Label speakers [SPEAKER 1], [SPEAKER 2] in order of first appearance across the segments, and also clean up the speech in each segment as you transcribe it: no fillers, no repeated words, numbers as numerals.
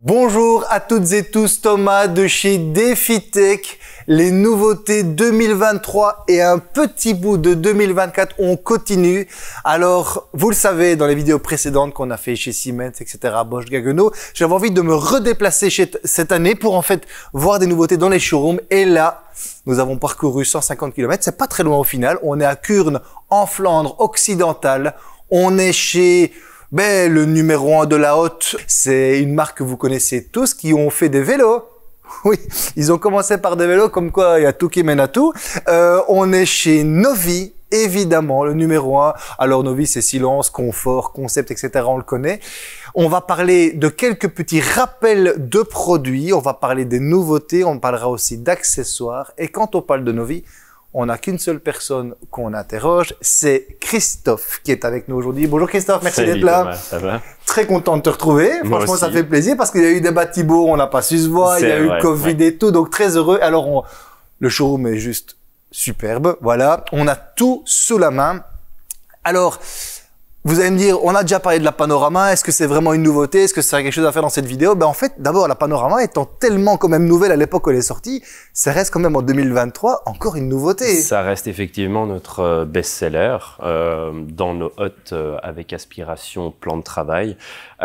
[SPEAKER 1] Bonjour à toutes et tous, Thomas de chez DefiTech. Les nouveautés 2023 et un petit bout de 2024, on continue. Alors, vous le savez, dans les vidéos précédentes qu'on a fait chez Siemens, etc., Bosch, Gaggenau, j'avais envie de me redéplacer cette année pour en fait voir des nouveautés dans les showrooms. Et là, nous avons parcouru 150 km, c'est pas très loin au final. On est à Kuurne, en Flandre occidentale. On est chez le numéro 1 de la Hotte. C'est une marque que vous connaissez tous qui ont fait des vélos. Oui, ils ont commencé par des vélos, comme quoi il y a tout qui mène à tout. On est chez Novi, évidemment, le numéro 1. Alors Novi, c'est silence, confort, concept, etc. On le connaît. On va parler de quelques petits rappels de produits. On va parler des nouveautés. On parlera aussi d'accessoires. Et quand on parle de Novi, on n'a qu'une seule personne qu'on interroge, c'est Christophe qui est avec nous aujourd'hui. Bonjour Christophe, merci d'être là.
[SPEAKER 2] Thomas, ça va?
[SPEAKER 1] Très content de te retrouver.
[SPEAKER 2] Moi
[SPEAKER 1] Franchement,
[SPEAKER 2] aussi.
[SPEAKER 1] ça fait plaisir parce qu'il y a eu des Thibaut, on n'a pas su se voir, il y a eu le Covid et tout, donc très heureux. Alors, le showroom est juste superbe. Voilà, on a tout sous la main. Alors, vous allez me dire, on a déjà parlé de la Panorama, est-ce que c'est vraiment une nouveauté? Est-ce que ça a quelque chose à faire dans cette vidéo? En fait, d'abord, la Panorama étant tellement quand même nouvelle à l'époque où elle est sortie, ça reste quand même en 2023 encore une nouveauté.
[SPEAKER 2] Ça reste effectivement notre best-seller dans nos hôtes avec aspiration plan de travail.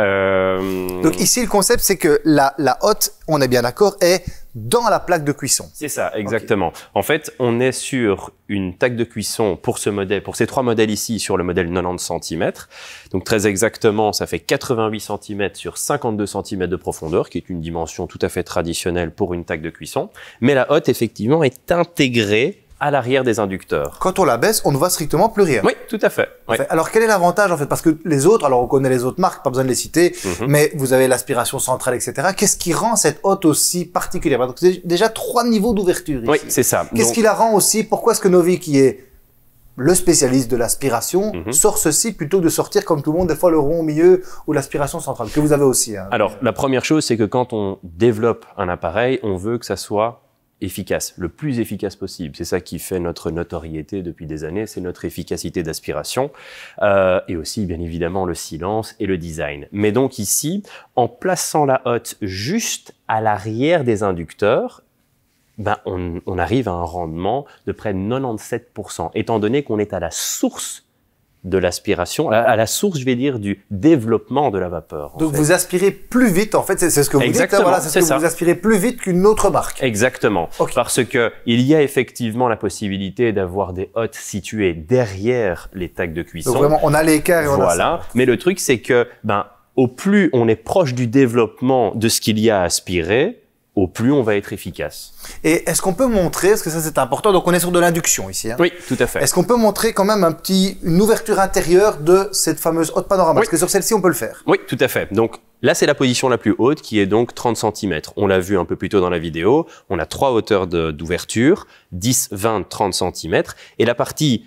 [SPEAKER 1] Donc ici, le concept, c'est que la hotte, on est bien d'accord, est dans la plaque de cuisson.
[SPEAKER 2] C'est ça, exactement. Okay. En fait, on est sur une plaque de cuisson pour ce modèle, pour ces trois modèles ici, sur le modèle 90 cm. Donc très exactement, ça fait 88 cm sur 52 cm de profondeur, qui est une dimension tout à fait traditionnelle pour une plaque de cuisson. Mais la hotte, effectivement, est intégrée à l'arrière des inducteurs.
[SPEAKER 1] Quand on la baisse, on ne voit strictement plus rien.
[SPEAKER 2] Oui, tout à fait. Oui.
[SPEAKER 1] Alors, quel est l'avantage en fait? Parce que les autres, alors on connaît les autres marques, pas besoin de les citer, mais vous avez l'aspiration centrale, etc. Qu'est-ce qui rend cette hotte aussi particulière? Donc, c'est déjà 3 niveaux d'ouverture ici.
[SPEAKER 2] Oui, c'est ça.
[SPEAKER 1] Qu'est-ce qui la rend aussi? Pourquoi est-ce que Novi, qui est le spécialiste de l'aspiration, sort ceci plutôt que de sortir comme tout le monde, des fois le rond au milieu ou l'aspiration centrale, que vous avez aussi. Hein.
[SPEAKER 2] Alors, la première chose, c'est que quand on développe un appareil, on veut que ça soit efficace, le plus efficace possible. C'est ça qui fait notre notoriété depuis des années, c'est notre efficacité d'aspiration et aussi bien évidemment le silence et le design. Mais donc ici, en plaçant la hotte juste à l'arrière des inducteurs, on arrive à un rendement de près de 97%, étant donné qu'on est à la source de l'aspiration, à la source, je vais dire, du développement de la vapeur.
[SPEAKER 1] Donc vous aspirez plus vite, en fait, c'est ce que vous dites, hein, voilà, c'est ce que vous aspirez plus vite qu'une autre marque.
[SPEAKER 2] Exactement, parce que il y a effectivement la possibilité d'avoir des hottes situées derrière les tacs de cuisson.
[SPEAKER 1] Donc vraiment, on a l'écart et on a ça.
[SPEAKER 2] Mais le truc, c'est que, au plus on est proche du développement de ce qu'il y a à aspirer, au plus on va être efficace.
[SPEAKER 1] Et est-ce qu'on peut montrer, parce que ça c'est important, donc on est sur de l'induction ici. Hein.
[SPEAKER 2] Oui, tout à fait.
[SPEAKER 1] Est-ce qu'on peut montrer quand même une ouverture intérieure de cette fameuse hotte panorama? Parce que sur celle-ci on peut le faire.
[SPEAKER 2] Oui, tout à fait. Donc là c'est la position la plus haute qui est donc 30 cm. On l'a vu un peu plus tôt dans la vidéo, on a 3 hauteurs d'ouverture, 10, 20, 30 cm. Et la partie,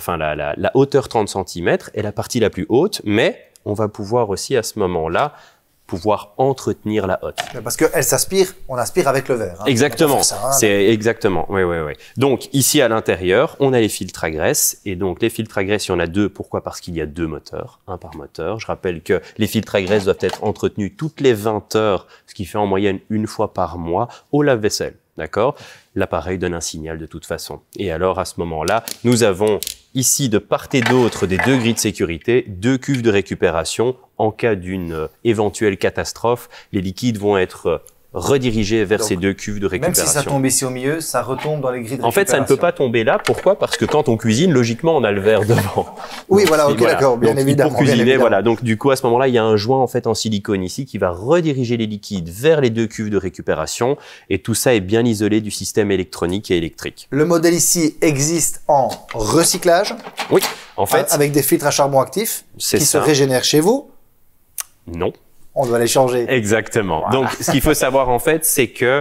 [SPEAKER 2] la hauteur 30 cm est la partie la plus haute, mais on va pouvoir aussi à ce moment-là pouvoir entretenir la hotte.
[SPEAKER 1] Parce qu'elle s'aspire, on aspire avec le verre. Hein.
[SPEAKER 2] Exactement, c'est exactement, oui. Donc ici à l'intérieur, on a les filtres à graisse, et donc les filtres à graisse, il y en a 2. Pourquoi? Parce qu'il y a 2 moteurs, un par moteur. Je rappelle que les filtres à graisse doivent être entretenus toutes les 20 heures, ce qui fait en moyenne 1 fois par mois, au lave-vaisselle. D'accord? L'appareil donne un signal de toute façon. Et alors à ce moment-là, nous avons ici de part et d'autre des 2 grilles de sécurité, 2 cuves de récupération. En cas d'une éventuelle catastrophe, les liquides vont être redirigés vers ces 2 cuves de récupération.
[SPEAKER 1] Même si ça tombe ici au milieu, ça retombe dans les grilles de récupération.
[SPEAKER 2] En fait, ça ne peut pas tomber là. Pourquoi? Parce que quand on cuisine, logiquement, on a le verre devant.
[SPEAKER 1] Oui, donc, voilà, ok, d'accord, bien évidemment.
[SPEAKER 2] Pour cuisiner, voilà. Donc, du coup, à ce moment-là, il y a un joint, en fait, en silicone ici qui va rediriger les liquides vers les 2 cuves de récupération. Et tout ça est bien isolé du système électronique et électrique.
[SPEAKER 1] Le modèle ici existe en recyclage.
[SPEAKER 2] Oui, en fait.
[SPEAKER 1] Avec des filtres à charbon actif qui se régénèrent chez vous.
[SPEAKER 2] Non.
[SPEAKER 1] On doit les changer.
[SPEAKER 2] Exactement. Voilà. Donc, ce qu'il faut savoir en fait, c'est que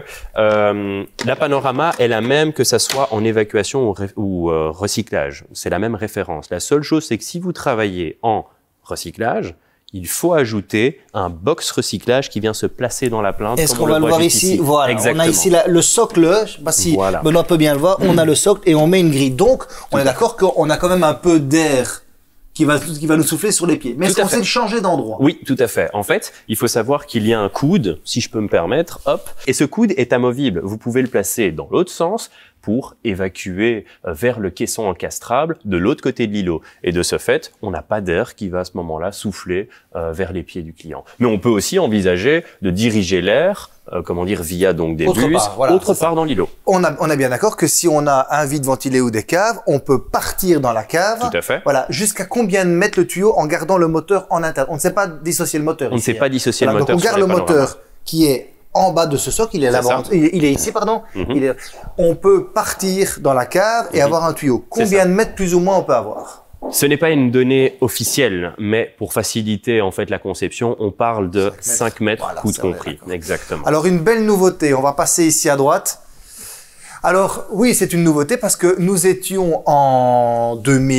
[SPEAKER 2] la Panorama est la même que ça soit en évacuation ou recyclage. C'est la même référence. La seule chose, c'est que si vous travaillez en recyclage, il faut ajouter un box recyclage qui vient se placer dans la plinte.
[SPEAKER 1] Est-ce qu'on va le voir ici? Voilà.
[SPEAKER 2] Exactement.
[SPEAKER 1] On a ici le socle. Je sais pas si Benoît peut bien le voir. On a le socle et on met une grille. Donc, on est d'accord qu'on a quand même un peu d'air qui va nous souffler sur les pieds. Mais est-ce qu'on sait le changer d'endroit?
[SPEAKER 2] Oui, tout à fait. En fait, il faut savoir qu'il y a un coude, si je peux me permettre, hop, et ce coude est amovible. Vous pouvez le placer dans l'autre sens pour évacuer vers le caisson encastrable de l'autre côté de l'îlot. Et de ce fait, on n'a pas d'air qui va à ce moment-là souffler vers les pieds du client. Mais on peut aussi envisager de diriger l'air, comment dire, via donc des buses, autre part dans l'îlot.
[SPEAKER 1] On est bien d'accord que si on a un vide ventilé ou des caves, on peut partir dans la cave.
[SPEAKER 2] Tout à fait.
[SPEAKER 1] Voilà. Jusqu'à combien de mètres le tuyau en gardant le moteur en interne? On ne sait pas dissocier le moteur.
[SPEAKER 2] On ne sait pas dissocier le moteur.
[SPEAKER 1] Donc on garde le moteur qui est en bas de ce socle, il est là, il est ici, pardon. On peut partir dans la cave et avoir un tuyau. Combien de mètres plus ou moins on peut avoir?
[SPEAKER 2] Ce n'est pas une donnée officielle, mais pour faciliter en fait la conception, on parle de 5 mètres, voilà, coude compris. Exactement.
[SPEAKER 1] Alors une belle nouveauté, on va passer ici à droite. Alors oui, c'est une nouveauté parce que nous étions en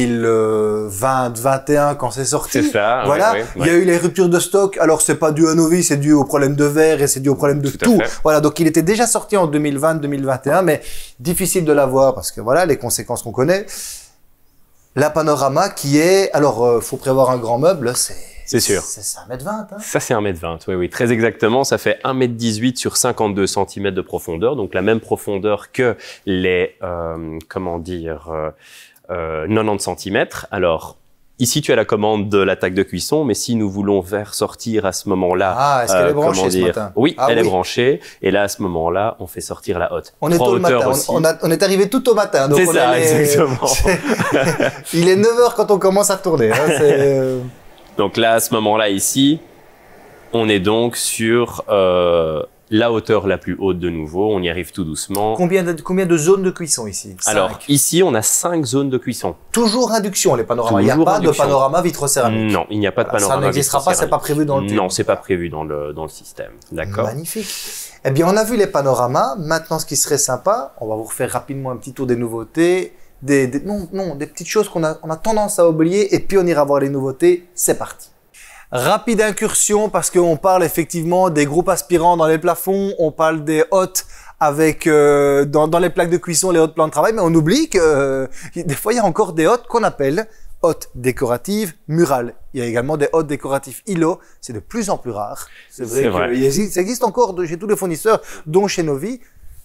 [SPEAKER 1] 2020-21 quand c'est sorti.
[SPEAKER 2] C'est ça.
[SPEAKER 1] Voilà, il y a eu les ruptures de stock. Alors c'est pas dû à Novi, c'est dû au problème de verre et c'est dû au problème de tout. Voilà, donc il était déjà sorti en 2020-2021, mais difficile de l'avoir parce que voilà les conséquences qu'on connaît. La Panorama qui est, alors faut prévoir un grand meuble,
[SPEAKER 2] c'est sûr.
[SPEAKER 1] C'est 1m20. Hein.
[SPEAKER 2] Ça, c'est 1m20, oui, oui, très exactement. Ça fait 1m18 sur 52 cm de profondeur, donc la même profondeur que les, 90 cm. Alors, ici, tu as la commande de la taque de cuisson, mais si nous voulons faire sortir à ce moment-là...
[SPEAKER 1] est-ce qu'elle est branchée ce matin?
[SPEAKER 2] Oui, elle est branchée. Et là, à ce moment-là, on fait sortir la hotte.
[SPEAKER 1] On est tôt le matin. On est arrivé tout au matin.
[SPEAKER 2] C'est ça, exactement.
[SPEAKER 1] Il est 9h quand on commence à tourner. Hein,
[SPEAKER 2] donc là, à ce moment-là, ici, on est donc sur la hauteur la plus haute de nouveau. On y arrive tout doucement.
[SPEAKER 1] Combien de zones de cuisson ici? 5.
[SPEAKER 2] Alors, ici, on a 5 zones de cuisson.
[SPEAKER 1] Toujours induction, les panoramas. Il n'y a pas de panorama vitrocéramique.
[SPEAKER 2] Non, il n'y a pas de panorama.
[SPEAKER 1] Ça n'existera pas, c'est pas prévu dans le tunnel.
[SPEAKER 2] Non, c'est pas prévu dans le système. D'accord.
[SPEAKER 1] Magnifique. Eh bien, on a vu les panoramas. Maintenant, ce qui serait sympa, on va vous refaire rapidement un petit tour des nouveautés. Des petites choses qu'on a tendance à oublier et puis on ira voir les nouveautés. C'est parti. Rapide incursion parce qu'on parle effectivement des groupes aspirants dans les plafonds, on parle des hottes avec dans les plaques de cuisson, les hottes plans de travail, mais on oublie que des fois il y a encore des hottes qu'on appelle hottes décoratives murales. Il y a également des hottes décoratives îlots, c'est de plus en plus rare. C'est vrai. Ça existe encore chez tous les fournisseurs, dont chez Novi.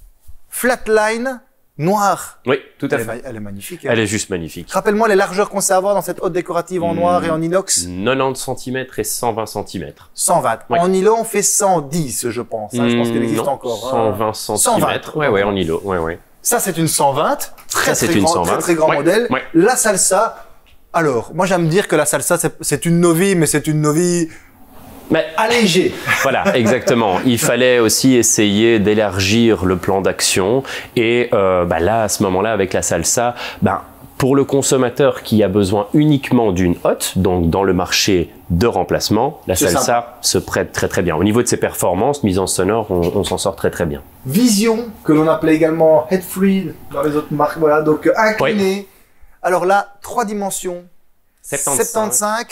[SPEAKER 1] Flatline noire.
[SPEAKER 2] Oui, tout à fait.
[SPEAKER 1] Elle est magnifique.
[SPEAKER 2] Elle est juste magnifique.
[SPEAKER 1] Rappelle-moi les largeurs qu'on sait avoir dans cette hotte décorative en noir et en inox.
[SPEAKER 2] 90 cm et 120 cm.
[SPEAKER 1] 120. Oui. En îlot, on fait 110, je pense. Hein. Je pense qu'elle existe encore.
[SPEAKER 2] 120 cm. 120. Ouais, en îlot. Ouais.
[SPEAKER 1] Ça, c'est une 120. Très grand
[SPEAKER 2] ouais.
[SPEAKER 1] modèle.
[SPEAKER 2] Ouais.
[SPEAKER 1] La salsa. Alors, moi, j'aime dire que la salsa, c'est une Novi, mais c'est une Novi allégé.
[SPEAKER 2] Voilà, exactement. Il fallait aussi essayer d'élargir le plan d'action et là, à ce moment-là, avec la salsa, pour le consommateur qui a besoin uniquement d'une hotte, donc dans le marché de remplacement, la salsa se prête très très bien. Au niveau de ses performances, mise en sonore, on s'en sort très très bien.
[SPEAKER 1] Vision, que l'on appelait également head free dans les autres marques, voilà, donc incliné. Oui. Alors là, 3 dimensions. 75,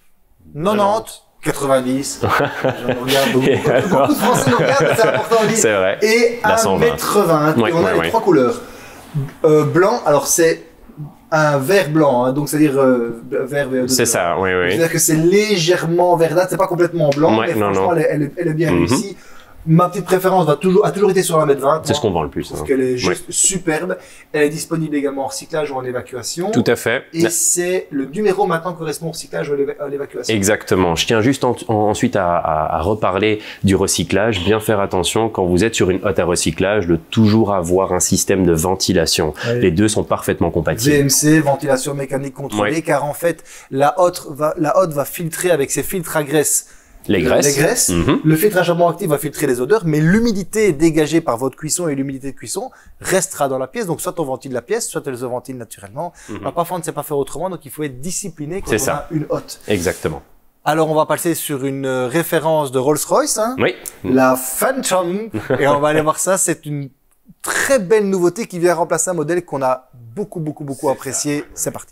[SPEAKER 1] 90. 90. Beaucoup de Français nous regardent, c'est important à dire.
[SPEAKER 2] C'est vrai.
[SPEAKER 1] Et 1m20.
[SPEAKER 2] Ouais,
[SPEAKER 1] et on a les 3 couleurs. Blanc, alors c'est un vert blanc, hein, donc c'est-à-dire vert VE2.
[SPEAKER 2] C'est ça, oui.
[SPEAKER 1] C'est-à-dire que c'est légèrement verdâtre, c'est pas complètement blanc, mais franchement, elle est bien réussie. Ma petite préférence a toujours été sur 1m20.
[SPEAKER 2] C'est ce qu'on vend le plus.
[SPEAKER 1] Parce qu'elle est juste superbe. Elle est disponible également en recyclage ou en évacuation.
[SPEAKER 2] Tout à fait.
[SPEAKER 1] Et c'est le numéro maintenant correspond au recyclage ou à l'évacuation.
[SPEAKER 2] Exactement. Je tiens juste ensuite à reparler du recyclage. Bien faire attention quand vous êtes sur une hotte à recyclage de toujours avoir un système de ventilation. Oui. Les deux sont parfaitement compatibles.
[SPEAKER 1] VMC, ventilation mécanique contrôlée, car en fait, la hotte va filtrer avec ses filtres à graisse
[SPEAKER 2] les graisses.
[SPEAKER 1] Le filtre à charbon actif va filtrer les odeurs, mais l'humidité dégagée par votre cuisson et l'humidité de cuisson restera dans la pièce. Donc, soit on ventile la pièce, soit elle se ventile naturellement. Parfois, on ne sait pas faire autrement, donc il faut être discipliné quand on a une hotte.
[SPEAKER 2] Exactement.
[SPEAKER 1] Alors, on va passer sur une référence de Rolls-Royce, hein,
[SPEAKER 2] oui.
[SPEAKER 1] La Phantom, et on va aller voir ça. C'est une très belle nouveauté qui vient remplacer un modèle qu'on a beaucoup apprécié. C'est parti.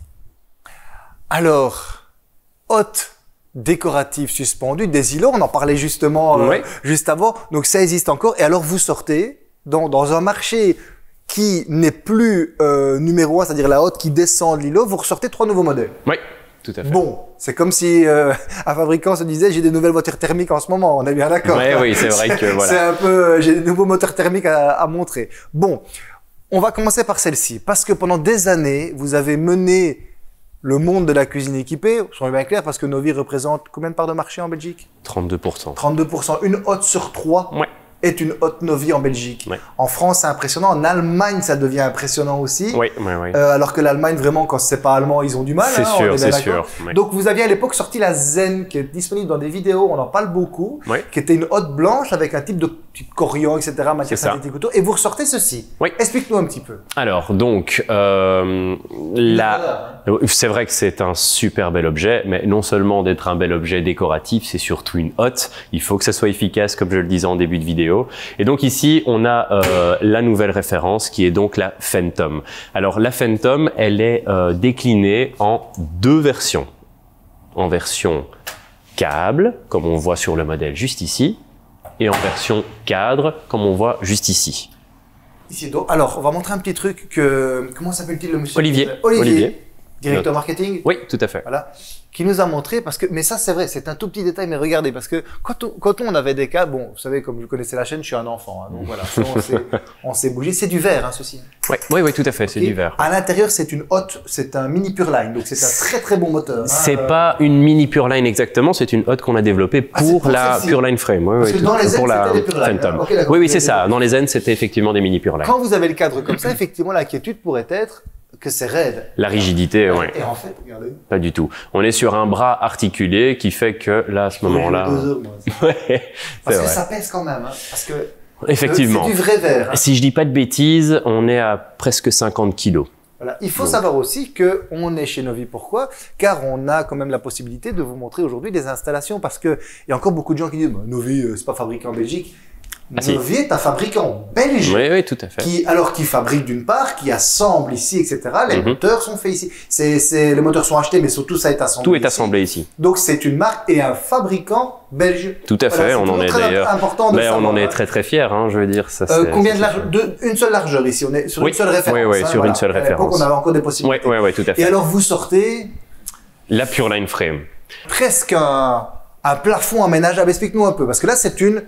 [SPEAKER 1] Alors, hotte décorative suspendue, des îlots, on en parlait justement juste avant, donc ça existe encore. Et alors vous sortez dans un marché qui n'est plus numéro 1, c'est-à-dire la hotte qui descend de l'îlot, vous ressortez 3 nouveaux modèles.
[SPEAKER 2] Oui. tout à fait.
[SPEAKER 1] Bon, c'est comme si un fabricant se disait j'ai des nouvelles voitures thermiques en ce moment, on est bien d'accord.
[SPEAKER 2] Ouais, oui, c'est vrai que voilà.
[SPEAKER 1] C'est un peu, j'ai des nouveaux moteurs thermiques à montrer. Bon, on va commencer par celle-ci, parce que pendant des années, vous avez mené le monde de la cuisine équipée, soyons bien clairs, parce que Novy représente combien de parts de marché en Belgique?
[SPEAKER 2] 32%.
[SPEAKER 1] 32%. Une hotte sur 3
[SPEAKER 2] Ouais.
[SPEAKER 1] est une hotte Novy en Belgique.
[SPEAKER 2] Ouais.
[SPEAKER 1] En France, c'est impressionnant. En Allemagne, ça devient impressionnant aussi.
[SPEAKER 2] Oui, oui, oui.
[SPEAKER 1] Alors que l'Allemagne, vraiment, quand c'est pas allemand, ils ont du mal.
[SPEAKER 2] C'est
[SPEAKER 1] hein, on est
[SPEAKER 2] sûr,
[SPEAKER 1] bien
[SPEAKER 2] c'est
[SPEAKER 1] d'accord.
[SPEAKER 2] sûr. Ouais.
[SPEAKER 1] Donc, vous aviez à l'époque sorti la Zen, qui est disponible dans des vidéos, on en parle beaucoup,
[SPEAKER 2] Ouais.
[SPEAKER 1] qui était une hotte blanche avec un type de coriandre, etc., matière
[SPEAKER 2] C'est ça.
[SPEAKER 1] synthétique autour. Et vous ressortez ceci.
[SPEAKER 2] Oui.
[SPEAKER 1] Explique-nous un petit peu.
[SPEAKER 2] Alors, donc, c'est vrai que c'est un super bel objet, mais non seulement d'être un bel objet décoratif, c'est surtout une hotte. Il faut que ça soit efficace, comme je le disais en début de vidéo. Et donc ici, on a la nouvelle référence qui est donc la Phantom. Alors, la Phantom, elle est déclinée en deux versions. En version câble, comme on voit sur le modèle juste ici, et en version cadre, comme on voit juste ici.
[SPEAKER 1] Ici, donc, alors, on va montrer un petit truc que, comment s'appelle-t-il le monsieur?
[SPEAKER 2] Olivier.
[SPEAKER 1] Directeur marketing.
[SPEAKER 2] Oui, tout à fait.
[SPEAKER 1] Voilà. Qui nous a montré, parce que, mais ça c'est vrai, c'est un tout petit détail, mais regardez, parce que quand on avait des cas, bon, vous savez, comme vous connaissez la chaîne, je suis un enfant, hein, donc voilà, on s'est bougé, c'est du verre, hein, ceci.
[SPEAKER 2] Oui, oui, oui, tout à fait, c'est
[SPEAKER 1] Okay.
[SPEAKER 2] du verre.
[SPEAKER 1] À l'intérieur, c'est une hotte, c'est un mini Pureline, donc c'est un très très bon moteur.
[SPEAKER 2] C'est pas une mini Pureline exactement, c'est une hotte qu'on a développée pour la Pureline Frame. Oui,
[SPEAKER 1] Parce
[SPEAKER 2] oui,
[SPEAKER 1] que dans les
[SPEAKER 2] pour
[SPEAKER 1] Zen,
[SPEAKER 2] la
[SPEAKER 1] c'était des Pureline.
[SPEAKER 2] Phantom.
[SPEAKER 1] Okay,
[SPEAKER 2] oui, oui, c'est ça. Dans les Zen, c'était effectivement des mini Pureline.
[SPEAKER 1] Quand vous avez le cadre comme ça, effectivement, l'inquiétude pourrait être que c'est raide.
[SPEAKER 2] La rigidité, oui.
[SPEAKER 1] Et en fait, regardez.
[SPEAKER 2] Pas du tout. On est sur un bras articulé qui fait que là, à ce moment-là.
[SPEAKER 1] 2 heures, moi.
[SPEAKER 2] Ouais,
[SPEAKER 1] Parce
[SPEAKER 2] c'est
[SPEAKER 1] que
[SPEAKER 2] vrai.
[SPEAKER 1] ça pèse quand même, hein, parce que
[SPEAKER 2] Effectivement.
[SPEAKER 1] c'est du vrai verre. Hein.
[SPEAKER 2] Si je dis pas de bêtises, on est à presque 50 kilos.
[SPEAKER 1] Voilà. Il faut savoir aussi que on est chez Novy. Pourquoi? Car on a quand même la possibilité de vous montrer aujourd'hui des installations, parce que il y a encore beaucoup de gens qui disent bah, Novy, c'est pas fabriqué en Belgique.
[SPEAKER 2] si.
[SPEAKER 1] Novy est un fabricant belge.
[SPEAKER 2] Oui, oui, tout à fait.
[SPEAKER 1] Qui fabrique d'une part, qui assemble ici, etc. Les moteurs sont faits ici. Les moteurs sont achetés, mais surtout ça est assemblé.
[SPEAKER 2] Tout est
[SPEAKER 1] ici.
[SPEAKER 2] assemblé ici.
[SPEAKER 1] Donc c'est une marque et un fabricant belge.
[SPEAKER 2] Tout à fait.
[SPEAKER 1] Voilà,
[SPEAKER 2] on en est
[SPEAKER 1] très
[SPEAKER 2] d'ailleurs.
[SPEAKER 1] important de savoir,
[SPEAKER 2] on en est
[SPEAKER 1] hein.
[SPEAKER 2] très très fiers. Hein, je veux dire, ça.
[SPEAKER 1] Combien de largeur? Une seule largeur ici. On est sur une seule référence.
[SPEAKER 2] Oui, oui,
[SPEAKER 1] hein,
[SPEAKER 2] sur
[SPEAKER 1] voilà.
[SPEAKER 2] une seule
[SPEAKER 1] À l'époque,
[SPEAKER 2] référence.
[SPEAKER 1] on avait encore des possibilités.
[SPEAKER 2] Oui, oui, oui, tout à fait.
[SPEAKER 1] Et alors vous sortez
[SPEAKER 2] La Pureline Frame.
[SPEAKER 1] presque un plafond aménageable. Explique-nous un peu, parce que là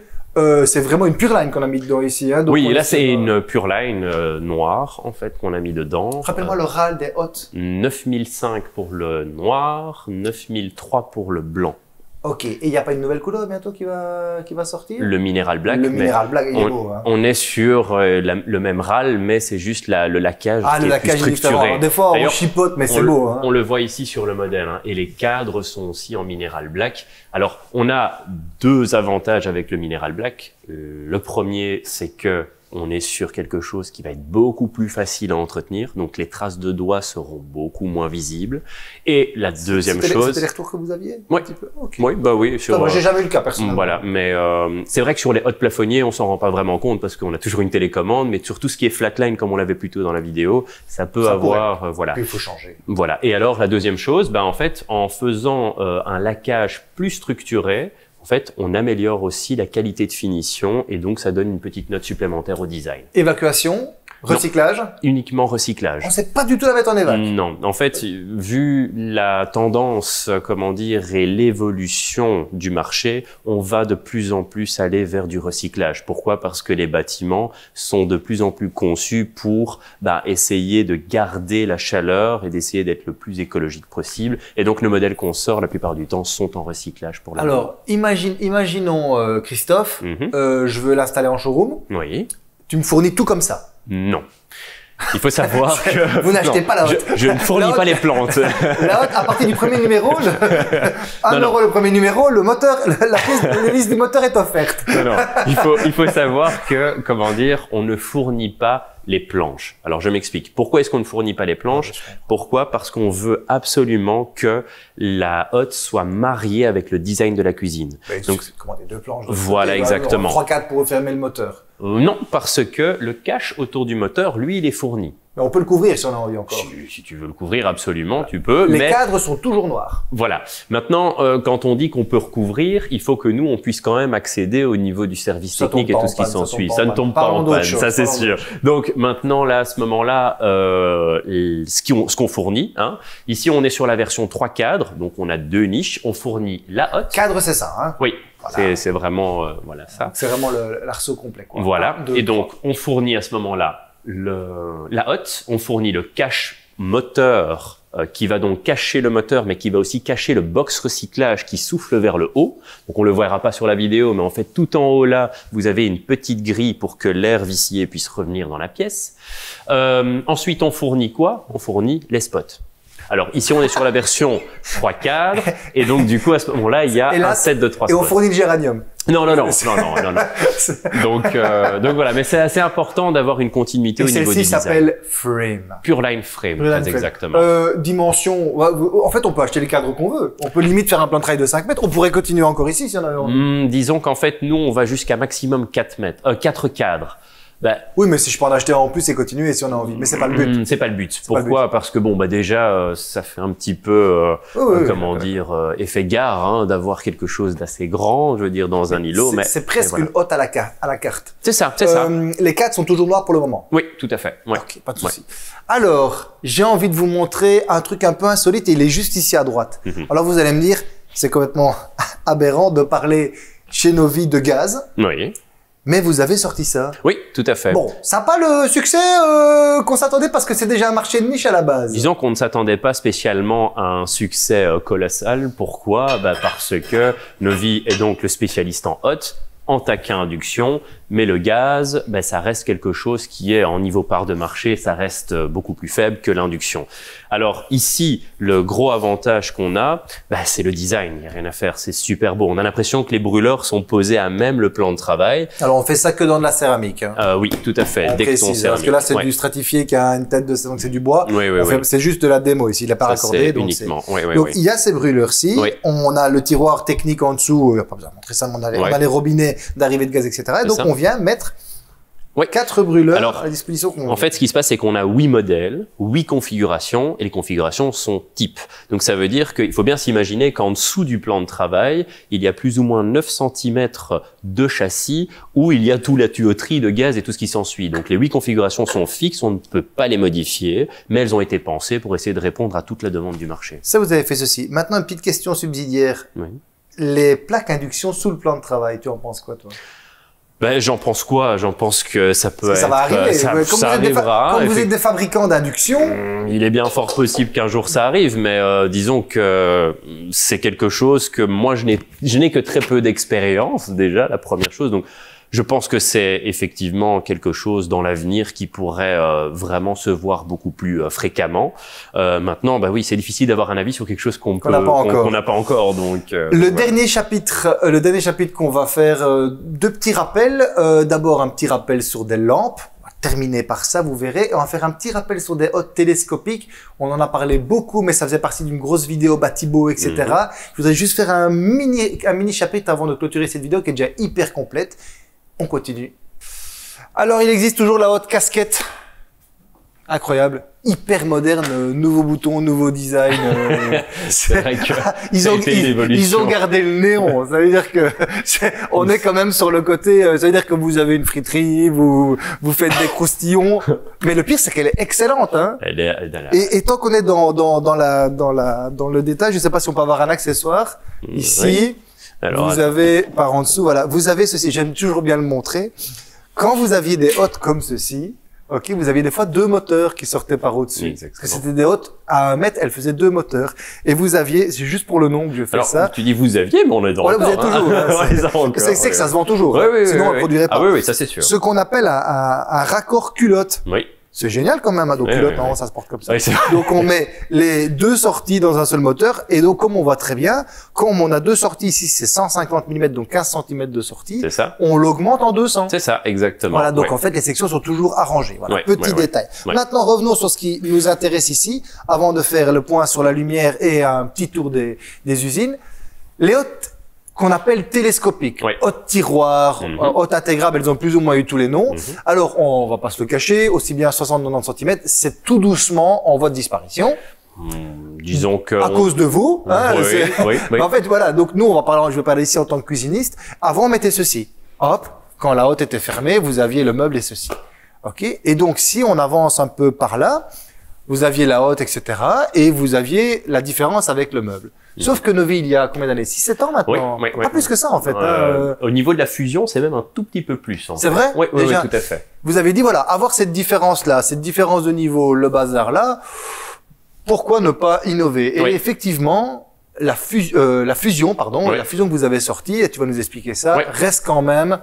[SPEAKER 1] c'est vraiment une Pureline qu'on a mis dedans ici. Hein, donc
[SPEAKER 2] Oui,
[SPEAKER 1] on
[SPEAKER 2] là
[SPEAKER 1] est
[SPEAKER 2] c'est
[SPEAKER 1] sur,
[SPEAKER 2] une Pureline noire en fait qu'on a mis dedans.
[SPEAKER 1] Rappelle-moi le râle des hottes.
[SPEAKER 2] 9005 pour le noir, 9003 pour le blanc.
[SPEAKER 1] Ok, et il n'y a pas une nouvelle couleur bientôt qui va sortir?
[SPEAKER 2] Le minéral black.
[SPEAKER 1] Le
[SPEAKER 2] mais
[SPEAKER 1] minéral black, il est beau. Hein.
[SPEAKER 2] On est sur le même râle, mais c'est juste le laquage
[SPEAKER 1] Ah,
[SPEAKER 2] qui
[SPEAKER 1] le
[SPEAKER 2] est plus
[SPEAKER 1] laquage est différent.
[SPEAKER 2] structuré.
[SPEAKER 1] Alors, des fois, on
[SPEAKER 2] D'ailleurs,
[SPEAKER 1] chipote, mais c'est
[SPEAKER 2] on
[SPEAKER 1] beau. Hein.
[SPEAKER 2] On le voit ici sur le modèle, hein, et les cadres sont aussi en minéral black. Alors, on a deux avantages avec le minéral black. Le premier, c'est que on est sur quelque chose qui va être beaucoup plus facile à entretenir, donc les traces de doigts seront beaucoup moins visibles. Et la deuxième chose,
[SPEAKER 1] C'était les retours que vous aviez?
[SPEAKER 2] Oui.
[SPEAKER 1] Un petit peu okay.
[SPEAKER 2] Oui, bah oui. Sur,
[SPEAKER 1] moi, j'ai jamais eu le cas personnellement.
[SPEAKER 2] Voilà, mais c'est vrai que sur les hottes plafonniers, on s'en rend pas vraiment compte parce qu'on a toujours une télécommande, mais sur tout ce qui est flatline, comme on l'avait plus tôt dans la vidéo, ça peut avoir, voilà.
[SPEAKER 1] Puis il faut changer.
[SPEAKER 2] Voilà. Et alors la deuxième chose, en fait, en faisant un laquage plus structuré, en fait, on améliore aussi la qualité de finition et donc ça donne une petite note supplémentaire au design.
[SPEAKER 1] Évacuation, recyclage.
[SPEAKER 2] Non, uniquement recyclage.
[SPEAKER 1] On ne sait pas du tout la mettre en évac.
[SPEAKER 2] Non, en fait, vu la tendance, comment dire, et l'évolution du marché, on va de plus en plus aller vers du recyclage. Pourquoi? Parce que les bâtiments sont de plus en plus conçus pour essayer de garder la chaleur et d'essayer d'être le plus écologique possible. Et donc, le modèle qu'on sort, la plupart du temps, sont en recyclage pour le moment.
[SPEAKER 1] Alors, imaginons Christophe, je veux l'installer en showroom.
[SPEAKER 2] Oui.
[SPEAKER 1] Tu me fournis tout comme ça?
[SPEAKER 2] Non. Il faut savoir que...
[SPEAKER 1] Vous n'achetez pas la hotte.
[SPEAKER 2] Je ne fournis pas les plantes.
[SPEAKER 1] La hotte, à partir du premier numéro, 1 euro le premier numéro, le moteur, la liste du moteur est offerte.
[SPEAKER 2] Non. Il faut savoir que, comment dire, on ne fournit pas les planches. Alors, je m'explique. Pourquoi est-ce qu'on ne fournit pas les planches? Pourquoi? Parce qu'on veut absolument que la hotte soit mariée avec le design de la cuisine.
[SPEAKER 1] Donc, commander 2 planches.
[SPEAKER 2] Voilà, exactement.
[SPEAKER 1] 3-4 pour fermer le moteur.
[SPEAKER 2] Non, parce que le cache autour du moteur, lui, il est fourni.
[SPEAKER 1] Mais on peut le couvrir si on a envie encore.
[SPEAKER 2] Si tu veux le couvrir, absolument, tu peux.
[SPEAKER 1] Les cadres sont toujours noirs.
[SPEAKER 2] Voilà. Maintenant, quand on dit qu'on peut recouvrir, il faut que nous, on puisse quand même accéder au niveau du service technique et tout ce qui s'ensuit. Ça ne tombe pas en panne, ça c'est sûr. Donc maintenant, là, à ce moment-là, ce qu'on fournit, hein, ici, on est sur la version 3 cadres, donc on a 2 niches. On fournit la hotte.
[SPEAKER 1] Cadre, c'est ça, hein?
[SPEAKER 2] Oui.
[SPEAKER 1] Voilà.
[SPEAKER 2] C'est vraiment, voilà ça.
[SPEAKER 1] C'est vraiment l'arceau complet, quoi.
[SPEAKER 2] Voilà. Et donc, on fournit à ce moment-là la hotte, on fournit le cache moteur qui va donc cacher le moteur, mais qui va aussi cacher le box recyclage qui souffle vers le haut. Donc on le verra pas sur la vidéo, mais en fait tout en haut là, vous avez une petite grille pour que l'air vicié puisse revenir dans la pièce. Ensuite, on fournit quoi? On fournit les spots. Alors ici, on est sur la version 3 cadres, et donc du coup à ce moment-là, il y a un set de 3 spots.
[SPEAKER 1] Et on fournit le géranium.
[SPEAKER 2] Non. Donc voilà, mais c'est assez important d'avoir une continuité au niveau du design.
[SPEAKER 1] Celle-ci s'appelle Frame.
[SPEAKER 2] Pure Line Frame, très exactement.
[SPEAKER 1] Dimension, en fait, on peut acheter les cadres qu'on veut. On peut limite faire un plan de travail de 5 mètres. On pourrait continuer encore ici si on avait envie.
[SPEAKER 2] Disons qu'en fait, nous, on va jusqu'à maximum 4 cadres.
[SPEAKER 1] Oui, mais si je peux en acheter un en plus et continuer si on a envie. Mais c'est pas le but.
[SPEAKER 2] C'est pas le but. Pourquoi? Parce que bon, déjà, ça fait un petit peu, effet gare, hein, d'avoir quelque chose d'assez grand, je veux dire, dans un îlot. Mais
[SPEAKER 1] c'est presque une hotte à la carte.
[SPEAKER 2] C'est ça, c'est ça.
[SPEAKER 1] Les cadres sont toujours noirs pour le moment.
[SPEAKER 2] Oui, tout à fait. Ouais.
[SPEAKER 1] Ok, pas de souci. Alors, j'ai envie de vous montrer un truc un peu insolite et il est juste ici à droite. Alors, vous allez me dire, c'est complètement aberrant de parler chez Novi de gaz.
[SPEAKER 2] Oui.
[SPEAKER 1] Mais vous avez sorti ça.
[SPEAKER 2] Oui, tout à fait.
[SPEAKER 1] Bon, ça n'a pas le succès qu'on s'attendait parce que c'est déjà un marché de niche à la base.
[SPEAKER 2] Disons qu'on ne s'attendait pas spécialement à un succès colossal. Pourquoi? Parce que Novi est donc le spécialiste en hotte, en taquet induction, mais le gaz, ça reste quelque chose qui est en niveau part de marché, ça reste beaucoup plus faible que l'induction. Alors ici, le gros avantage qu'on a, c'est le design, il n'y a rien à faire, c'est super beau. On a l'impression que les brûleurs sont posés à même le plan de travail.
[SPEAKER 1] Alors on fait ça que dans de la céramique. Hein.
[SPEAKER 2] Oui, tout à fait.
[SPEAKER 1] Dès
[SPEAKER 2] précise,
[SPEAKER 1] parce que là c'est du stratifié qui a une tête de, donc c'est du bois. C'est juste de la démo ici, il n'a pas raccordé. Donc
[SPEAKER 2] uniquement.
[SPEAKER 1] Donc il y a ces brûleurs-ci, on a le tiroir technique en dessous, il n'y a pas besoin de montrer ça, mais on a les robinets d'arrivée de gaz, etc. Et donc on vient mettre 4 brûleurs à la disposition.
[SPEAKER 2] En fait, ce qui se passe, c'est qu'on a 8 modèles, 8 configurations, et les configurations sont types. Donc, ça veut dire qu'il faut bien s'imaginer qu'en dessous du plan de travail, il y a plus ou moins 9 cm de châssis où il y a toute la tuyauterie de gaz et tout ce qui s'ensuit. Donc, les 8 configurations sont fixes, on ne peut pas les modifier, mais elles ont été pensées pour essayer de répondre à toute la demande du marché.
[SPEAKER 1] Ça, vous avez fait ceci. Maintenant, une petite question subsidiaire. Oui. Les plaques induction sous le plan de travail, tu en penses quoi, toi?
[SPEAKER 2] J'en pense quoi? J'en pense que ça peut être...
[SPEAKER 1] Ça va arriver.
[SPEAKER 2] Ça arrivera.
[SPEAKER 1] Comme vous êtes des fabricants d'induction...
[SPEAKER 2] Il est bien fort possible qu'un jour ça arrive, mais disons que c'est quelque chose que moi, je n'ai que très peu d'expérience, déjà, la première chose. Donc, je pense que c'est effectivement quelque chose dans l'avenir qui pourrait vraiment se voir beaucoup plus fréquemment. Maintenant, oui, c'est difficile d'avoir un avis sur quelque chose qu'on n'a pas encore. Donc,
[SPEAKER 1] le dernier chapitre qu'on va faire, 2 petits rappels. D'abord, un petit rappel sur des lampes. On va terminer par ça, vous verrez. Et on va faire un petit rappel sur des hottes télescopiques. On en a parlé beaucoup, mais ça faisait partie d'une grosse vidéo Batibo, etc. Je voudrais juste faire un mini chapitre avant de clôturer cette vidéo qui est déjà hyper complète. On continue. Alors, il existe toujours la hotte casquette. Incroyable. Hyper moderne, nouveau bouton, nouveau design.
[SPEAKER 2] C'est vrai que
[SPEAKER 1] ils ont gardé le néon. Ça veut dire que on est quand même sur le côté, ça veut dire que vous avez une friterie, vous faites des croustillons. Mais le pire, c'est qu'elle est excellente, hein. Et tant qu'on est dans le détail, je sais pas si on peut avoir un accessoire. Ici. Oui. Alors, vous avez, par en dessous, voilà, vous avez ceci, j'aime toujours bien le montrer. Quand vous aviez des hottes comme ceci, ok, vous aviez des fois 2 moteurs qui sortaient par au-dessus. Parce que c'était des hottes à 1 mètre, elles faisaient 2 moteurs. Et vous aviez, c'est juste pour le nom que je fais ça.
[SPEAKER 2] Tu dis vous aviez, mais on est dans le
[SPEAKER 1] vous êtes toujours. C'est que ça se vend toujours. Sinon, on ne produirait pas.
[SPEAKER 2] Ah oui, ça c'est sûr.
[SPEAKER 1] Ce qu'on appelle un raccord culotte.
[SPEAKER 2] Oui.
[SPEAKER 1] C'est génial quand même, hein, donc culotte, non, ça se porte comme ça. Donc on met les 2 sorties dans un seul moteur, et donc comme on voit très bien, comme on a 2 sorties ici, c'est 150 mm, donc 15 cm de sortie,
[SPEAKER 2] c'est ça.
[SPEAKER 1] On l'augmente en 200.
[SPEAKER 2] C'est ça, exactement.
[SPEAKER 1] Voilà, donc en fait les sections sont toujours arrangées. Voilà, petit détail. Maintenant revenons sur ce qui nous intéresse ici, avant de faire le point sur la lumière et un petit tour des usines. Les hottes qu'on appelle télescopiques.
[SPEAKER 2] Oui.
[SPEAKER 1] Haute tiroir, haute intégrable, elles ont plus ou moins eu tous les noms. Alors, on va pas se le cacher, aussi bien 60-90 cm, c'est tout doucement en voie de disparition.
[SPEAKER 2] Disons que...
[SPEAKER 1] À cause de vous. Hein,
[SPEAKER 2] oui.
[SPEAKER 1] En fait, voilà. Donc, nous, je vais parler ici en tant que cuisiniste. Avant, on mettait ceci. Hop. Quand la hotte était fermée, vous aviez le meuble et ceci. OK? Et donc, si on avance un peu par là, vous aviez la hotte, etc. Et vous aviez la différence avec le meuble. Sauf que Novi, il y a combien d'années? 6-7 ans maintenant?
[SPEAKER 2] Oui.
[SPEAKER 1] Pas plus que ça, en fait.
[SPEAKER 2] Au niveau de la fusion, c'est même un tout petit peu plus.
[SPEAKER 1] C'est vrai?
[SPEAKER 2] Oui, tout à fait.
[SPEAKER 1] Vous avez dit, voilà, avoir cette différence-là, cette différence de niveau, le bazar-là, pourquoi ne pas innover? Et effectivement, la fusion que vous avez sortie, et tu vas nous expliquer ça, reste quand même...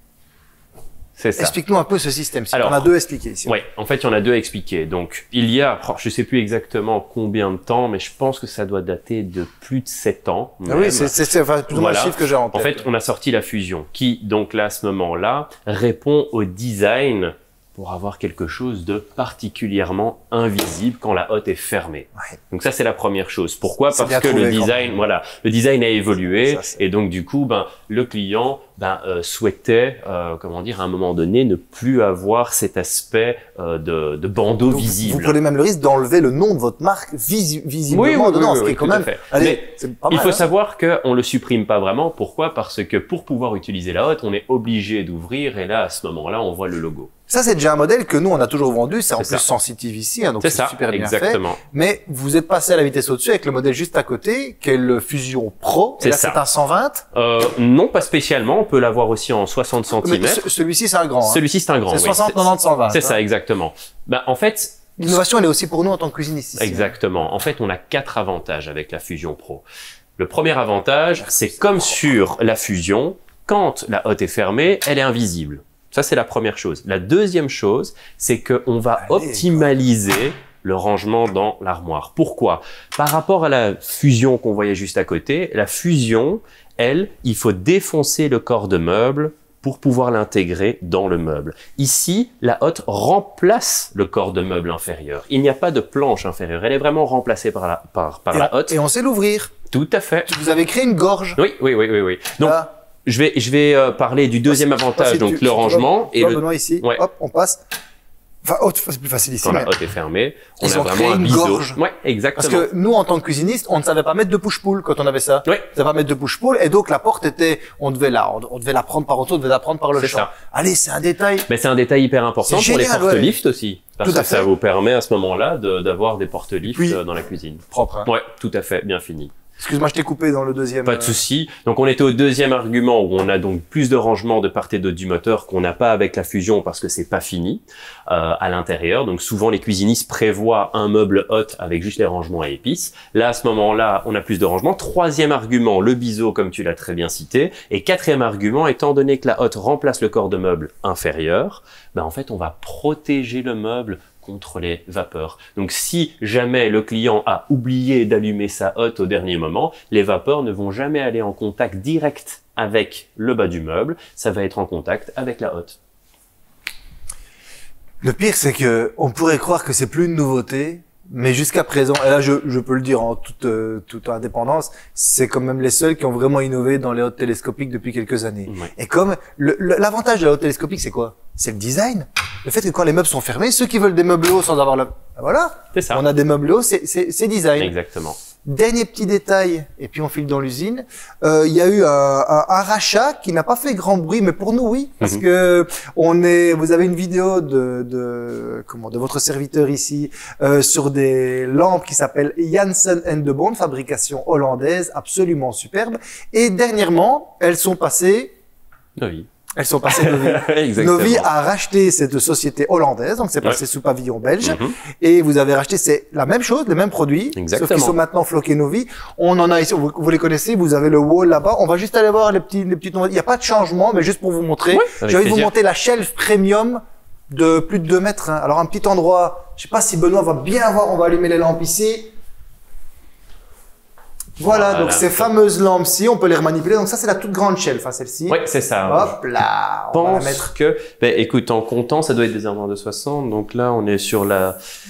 [SPEAKER 2] C'est ça.
[SPEAKER 1] Explique-nous un peu ce système-ci.
[SPEAKER 2] Alors,
[SPEAKER 1] on a deux à expliquer ici.
[SPEAKER 2] Oui, en fait, il y en a deux à expliquer. Donc, il y a, je sais plus exactement combien de temps, mais je pense que ça doit dater de plus de 7 ans.
[SPEAKER 1] Ah oui, c'est enfin, plus ou moins le chiffre que j'ai en tête.
[SPEAKER 2] En fait, on a sorti la fusion, qui, donc là, à ce moment-là, répond au design pour avoir quelque chose de particulièrement invisible quand la hotte est fermée. Ouais. Donc ça, c'est la première chose. Pourquoi? Parce que le design, le design a évolué et donc du coup, le client souhaitait, à un moment donné, ne plus avoir cet aspect de bandeau visible.
[SPEAKER 1] Vous prenez même le risque d'enlever le nom de votre marque visiblement dedans, ce qui est quand même.
[SPEAKER 2] Allez, il faut savoir qu'on le supprime pas vraiment. Pourquoi? Parce que pour pouvoir utiliser la hotte, on est obligé d'ouvrir et là, à ce moment-là, on voit le logo.
[SPEAKER 1] Ça, c'est déjà un modèle que nous, on a toujours vendu. C'est en plus sensitive ici, hein, donc c'est super bien fait. Mais vous êtes passé à la vitesse au-dessus avec le modèle juste à côté, qui est le Fusion Pro. Et là, c'est un 120?
[SPEAKER 2] Non, pas spécialement. On peut l'avoir aussi en 60 cm.
[SPEAKER 1] Celui-ci, c'est un grand.
[SPEAKER 2] Celui-ci, c'est un grand.
[SPEAKER 1] C'est 60, 90, 120.
[SPEAKER 2] C'est ça, exactement. En fait...
[SPEAKER 1] L'innovation, elle est aussi pour nous en tant que cuisiniste ici.
[SPEAKER 2] Exactement. En fait, on a 4 avantages avec la Fusion Pro. Le premier avantage, c'est comme sur la Fusion, quand la hotte est fermée, elle est invisible. Ça, c'est la première chose. La deuxième chose, c'est qu'on va optimaliser le rangement dans l'armoire. Pourquoi? Par rapport à la fusion qu'on voyait juste à côté, la fusion, elle, il faut défoncer le corps de meuble pour pouvoir l'intégrer dans le meuble. Ici, la hotte remplace le corps de meuble inférieur. Il n'y a pas de planche inférieure. Elle est vraiment remplacée par la hotte.
[SPEAKER 1] Et on sait l'ouvrir.
[SPEAKER 2] Tout à fait.
[SPEAKER 1] Vous avez créé une gorge.
[SPEAKER 2] Oui. Donc, je vais parler du deuxième avantage, donc le rangement.
[SPEAKER 1] Et Benoît ici, hop, on passe. Enfin, c'est plus facile ici.
[SPEAKER 2] Quand la hotte est fermée, on a vraiment un biseau. Ouais, exactement.
[SPEAKER 1] Parce que nous, en tant que cuisinistes, on ne savait pas mettre de push-pull quand on avait ça.
[SPEAKER 2] Oui.
[SPEAKER 1] On ne savait pas mettre de push-pull, et donc la porte était, on devait la prendre par en dessous, on devait la prendre par le champ. Allez, c'est un détail.
[SPEAKER 2] Mais c'est un détail hyper important pour les porte-lifts aussi. Parce que ça vous permet à ce moment-là d'avoir des porte-lifts dans la cuisine.
[SPEAKER 1] Propre, hein.
[SPEAKER 2] Ouais, tout à fait, bien fini.
[SPEAKER 1] Excuse-moi, je t'ai coupé dans le deuxième.
[SPEAKER 2] Pas de souci. Donc, on était au deuxième argument où on a donc plus de rangement de part et d'autre du moteur qu'on n'a pas avec la fusion parce que c'est pas fini à l'intérieur. Donc, souvent, les cuisinistes prévoient un meuble hotte avec juste les rangements à épices. Là, à ce moment-là, on a plus de rangement. Troisième argument, le biseau, comme tu l'as très bien cité. Et quatrième argument, étant donné que la hotte remplace le corps de meuble inférieur, en fait, on va protéger le meuble contre les vapeurs. Donc, si jamais le client a oublié d'allumer sa hotte au dernier moment, les vapeurs ne vont jamais aller en contact direct avec le bas du meuble. Ça va être en contact avec la hotte.
[SPEAKER 1] Le pire, c'est que on pourrait croire que c'est plus une nouveauté, mais jusqu'à présent, et là, je peux le dire en toute indépendance, c'est quand même les seuls qui ont vraiment innové dans les hottes télescopiques depuis quelques années. Ouais. Et comme l'avantage de la hotte télescopique, c'est quoi? C'est le design. Le fait que quand les meubles sont fermés, ceux qui veulent des meubles hauts sans avoir voilà.
[SPEAKER 2] C'est ça.
[SPEAKER 1] On a des meubles hauts, c'est design.
[SPEAKER 2] Exactement.
[SPEAKER 1] Dernier petit détail, et puis on file dans l'usine. Il y a eu un rachat qui n'a pas fait grand bruit, mais pour nous, oui, parce que vous avez une vidéo de votre serviteur ici, sur des lampes qui s'appellent Janssen & de Bond, fabrication hollandaise, absolument superbe. Et dernièrement, elles sont passées
[SPEAKER 2] Novi.
[SPEAKER 1] Novi a racheté cette société hollandaise, donc c'est passé sous pavillon belge. Et vous avez racheté, c'est la même chose, les mêmes produits, sauf qu'ils sont maintenant floqués Novi. On en a ici, vous les connaissez, vous avez le wall là-bas. On va juste aller voir les petits. Il n'y a pas de changement, mais juste pour vous montrer. J'ai envie de vous montrer la shelf premium de plus de 2 mètres. Hein. Alors un petit endroit, je sais pas si Benoît va bien voir. On va allumer les lampes ici. Voilà, donc ces fameuses lampes-ci, on peut les remanipuler. Donc ça, c'est la toute grande shelf, hein, celle-ci.
[SPEAKER 2] Oui, c'est ça.
[SPEAKER 1] Hop là, on va la mettre.
[SPEAKER 2] Écoute, en comptant, ça doit être des armoires de 60. Donc là, on est sur la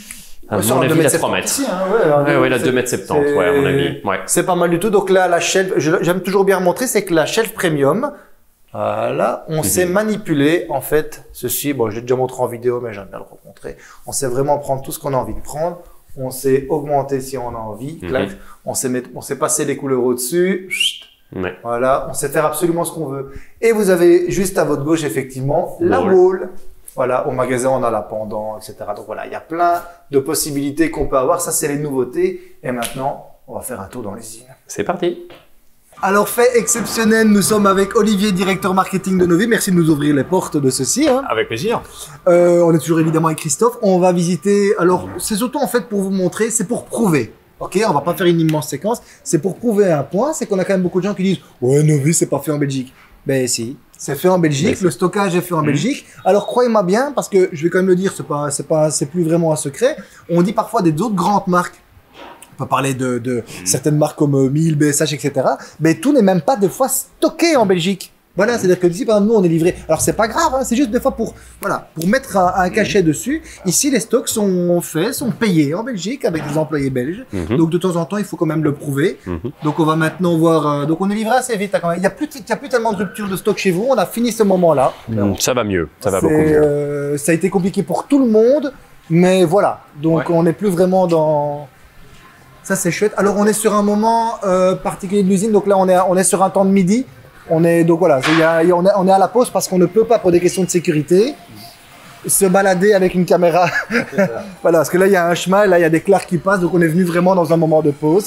[SPEAKER 2] À mon avis, il a 3 mètres.
[SPEAKER 1] Ici, hein,
[SPEAKER 2] Ouais, il a 2,70 m, ouais, à mon avis. Ouais.
[SPEAKER 1] C'est pas mal du tout. Donc là, la shelf, j'aime toujours bien montrer, c'est que la shelf premium, voilà, on sait manipuler, en fait, ceci. Bon, je l'ai déjà montré en vidéo, mais j'aime bien le rencontrer. On sait vraiment prendre tout ce qu'on a envie de prendre. On sait augmenter si on a envie. Clac. On sait passer les couleurs au-dessus.
[SPEAKER 2] Ouais.
[SPEAKER 1] Voilà, on sait faire absolument ce qu'on veut. Et vous avez juste à votre gauche, effectivement, la wall. Voilà, au magasin, on a la pendant, etc. Donc voilà, il y a plein de possibilités qu'on peut avoir. Ça, c'est les nouveautés. Et maintenant, on va faire un tour dans l'usine.
[SPEAKER 2] C'est parti.
[SPEAKER 1] Alors, fait exceptionnel, nous sommes avec Olivier, directeur marketing de Novi. Merci de nous ouvrir les portes de ceci. Hein.
[SPEAKER 3] Avec plaisir.
[SPEAKER 1] On est toujours évidemment avec Christophe. On va visiter. Alors, c'est surtout en fait pour vous montrer, c'est pour prouver. Ok, on va pas faire une immense séquence. C'est pour prouver un point, c'est qu'on a quand même beaucoup de gens qui disent ouais, Novi, c'est pas fait en Belgique. Ben si, c'est fait en Belgique. Le stockage est fait en Belgique. Alors croyez-moi bien, parce que je vais quand même le dire, c'est plus vraiment un secret. On dit parfois des autres grandes marques. On peut parler de certaines marques comme Miele, BSH, etc. Mais tout n'est même pas des fois stocké en Belgique. Voilà, c'est-à-dire que ici, par exemple, nous, on est livré. Alors, c'est pas grave, hein, c'est juste des fois pour mettre un cachet dessus. Ici, les stocks sont payés en Belgique avec des employés belges. Donc, de temps en temps, il faut quand même le prouver. Donc, on va maintenant voir. Donc, on est livré assez vite. Hein, quand même. Il y a plus tellement de rupture de stock chez vous. On a fini ce moment-là.
[SPEAKER 2] Ça va mieux. Ça va beaucoup mieux.
[SPEAKER 1] Ça a été compliqué pour tout le monde, mais voilà. Donc, on n'est plus vraiment dans. Ça, c'est chouette. Alors, on est sur un moment particulier de l'usine. Donc là, on est sur un temps de midi. On est à la pause parce qu'on ne peut pas, pour des questions de sécurité, se balader avec une caméra. Voilà, parce que là, il y a un chemin, là, il y a des clairs qui passent, donc on est venu vraiment dans un moment de pause.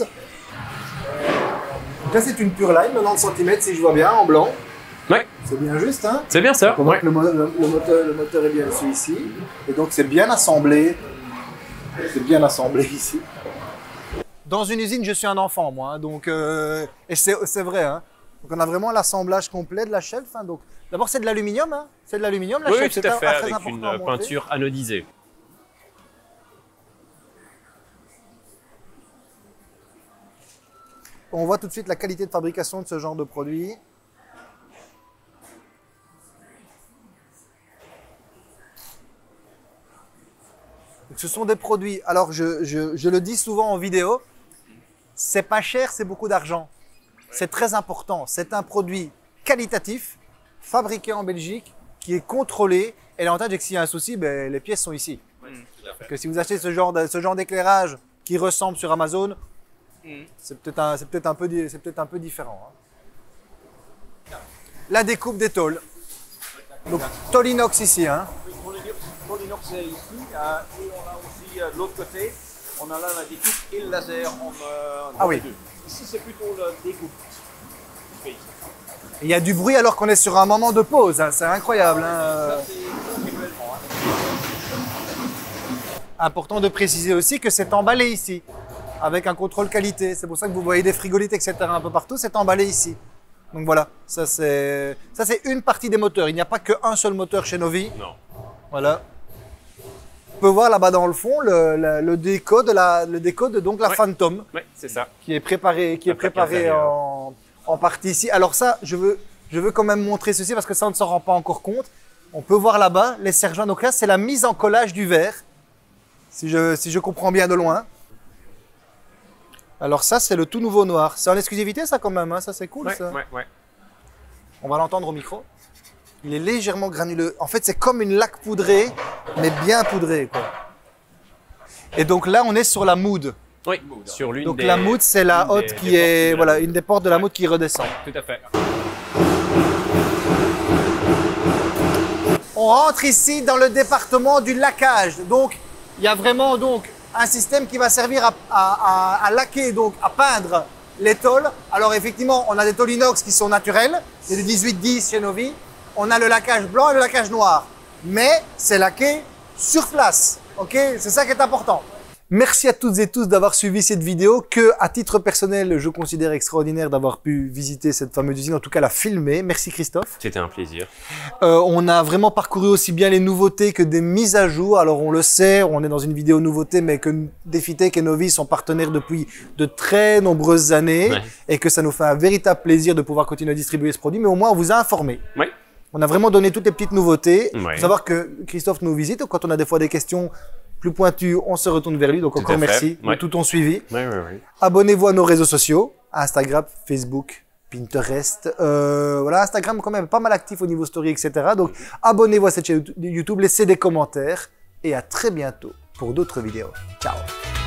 [SPEAKER 1] Donc là, c'est une pure line, 90 cm, si je vois bien, en blanc.
[SPEAKER 2] Ouais.
[SPEAKER 1] C'est bien juste, hein.
[SPEAKER 2] C'est bien ça.
[SPEAKER 1] Le moteur est bien dessus ici. Et donc, c'est bien assemblé. C'est bien assemblé ici. Dans une usine, je suis un enfant, moi. Hein, donc, et c'est vrai, hein. Donc on a vraiment l'assemblage complet de la shelf. Hein. Donc d'abord c'est de l'aluminium, hein. C'est de l'aluminium la shelf.
[SPEAKER 2] Oui, tout à fait,
[SPEAKER 1] très
[SPEAKER 2] avec une peinture anodisée.
[SPEAKER 1] On voit tout de suite la qualité de fabrication de ce genre de produit. Donc, ce sont des produits. Alors je le dis souvent en vidéo, c'est pas cher, c'est beaucoup d'argent. C'est très important. C'est un produit qualitatif, fabriqué en Belgique, qui est contrôlé. Et l'avantage est que s'il y a un souci, ben, les pièces sont ici. Que si vous achetez ce genre d'éclairage qui ressemble sur Amazon, c'est peut-être un peu différent. Hein. La découpe des tôles. Donc tôle inox ici. Hein.
[SPEAKER 3] Tôle inox c'est ici. Et on a aussi de l'autre côté, on a là la découpe et le laser en
[SPEAKER 1] oui.
[SPEAKER 3] deux. Ici, c'est plutôt la découpe.
[SPEAKER 1] Il y a du bruit alors qu'on est sur un moment de pause. Hein. C'est incroyable. Hein.
[SPEAKER 3] Ça, c'est actuellement.
[SPEAKER 1] Important de préciser aussi que c'est emballé ici, avec un contrôle qualité. C'est pour ça que vous voyez des frigolites, etc. un peu partout. C'est emballé ici. Donc voilà, ça c'est une partie des moteurs. Il n'y a pas qu'un seul moteur chez Novi.
[SPEAKER 2] Non.
[SPEAKER 1] Voilà. On peut voir là-bas dans le fond le déco de donc la Phantom.
[SPEAKER 2] Oui, c'est ça.
[SPEAKER 1] Qui est préparé en partie ici. Alors ça, je veux quand même montrer ceci parce que ça on ne s'en rend pas encore compte. On peut voir là-bas les serre-joints. Donc là, c'est la mise en collage du verre, si je comprends bien de loin. Alors ça, c'est le tout nouveau noir. C'est en exclusivité ça quand même, hein. Ça c'est cool ça.
[SPEAKER 2] Ouais.
[SPEAKER 1] On va l'entendre au micro. Il est légèrement granuleux. En fait, c'est comme une laque poudrée, mais bien poudrée, quoi. Et donc là, on est sur la mood.
[SPEAKER 2] Oui, sur l'une
[SPEAKER 1] donc
[SPEAKER 2] des...
[SPEAKER 1] la mood, c'est la hotte qui est... Voilà, une des portes de la mood qui redescend.
[SPEAKER 2] Tout à fait.
[SPEAKER 1] On rentre ici dans le département du laquage. Donc, il y a vraiment donc un système qui va servir à laquer, donc à peindre les tôles. Alors effectivement, on a des tôles inox qui sont naturelles. C'est du 18-10 chez Novi. On a le laquage blanc et le laquage noir. Mais c'est laqué sur place. Ok, c'est ça qui est important. Merci à toutes et tous d'avoir suivi cette vidéo que, à titre personnel, je considère extraordinaire d'avoir pu visiter cette fameuse usine, en tout cas la filmer. Merci Christophe.
[SPEAKER 2] C'était un plaisir.
[SPEAKER 1] On a vraiment parcouru aussi bien les nouveautés que des mises à jour. Alors on le sait, on est dans une vidéo nouveauté, mais que Defitech et Novi sont partenaires depuis de très nombreuses années et que ça nous fait un véritable plaisir de pouvoir continuer à distribuer ce produit, mais au moins on vous a informé.
[SPEAKER 2] Oui.
[SPEAKER 1] On a vraiment donné toutes les petites nouveautés.
[SPEAKER 2] Ouais.
[SPEAKER 1] Faut savoir que Christophe nous visite quand on a des fois des questions plus pointu, on se retourne vers lui. Donc encore merci de tout ton suivi. Abonnez-vous à nos réseaux sociaux, Instagram, Facebook, Pinterest. Voilà, Instagram quand même pas mal actif au niveau story, etc. Donc abonnez-vous à cette chaîne YouTube, laissez des commentaires et à très bientôt pour d'autres vidéos. Ciao.